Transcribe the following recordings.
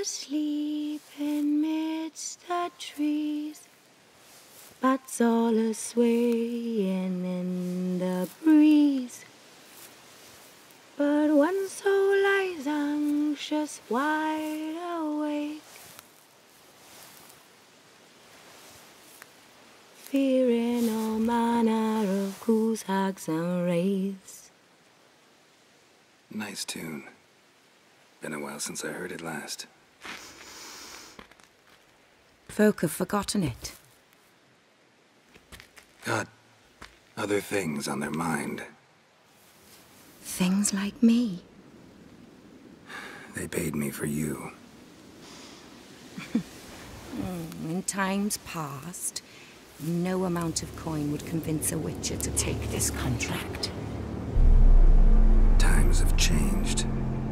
asleep in midst the trees, bats all a-swaying in the breeze. But one soul lies anxious, wide awake, fearing all manner of ghouls, hags, and wraiths. Nice tune. Been a while since I heard it last. Folk have forgotten it. Got other things on their mind. Things like me. They paid me for you. In times past, no amount of coin would convince a witcher to take this contract. Times have changed.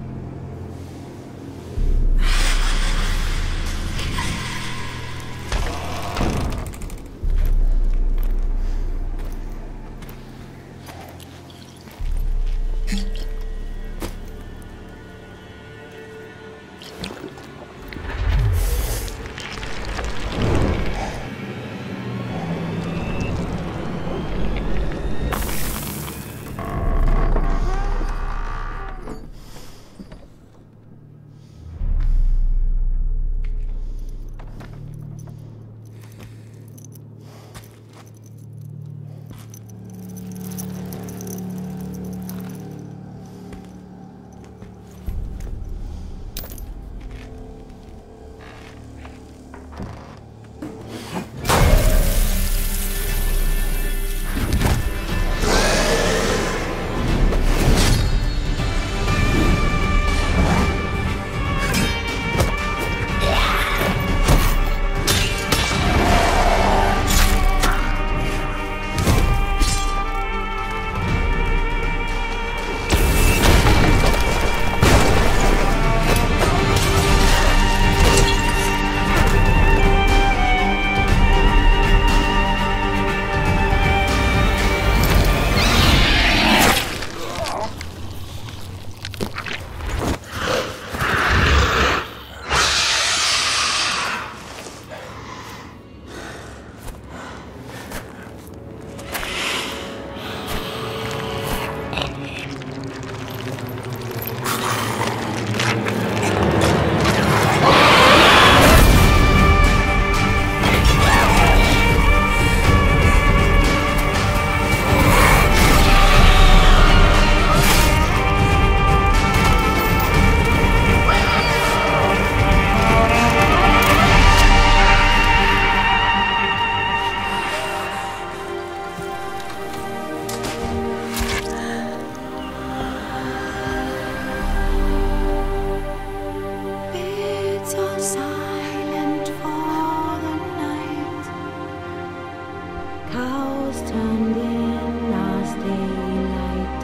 Cows turned in as daylight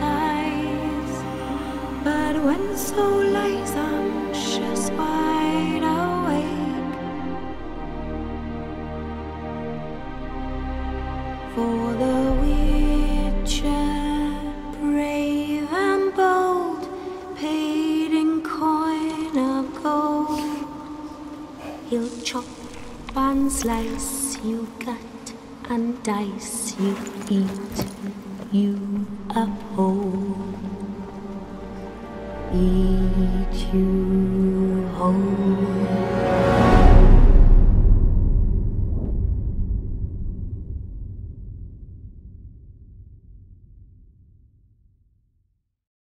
dies, but when soul lies anxious, wide awake, for the witcher, brave and bold, paid in coin of gold, he'll chop and slice you gut and dice you, eat you a whole, eat you whole.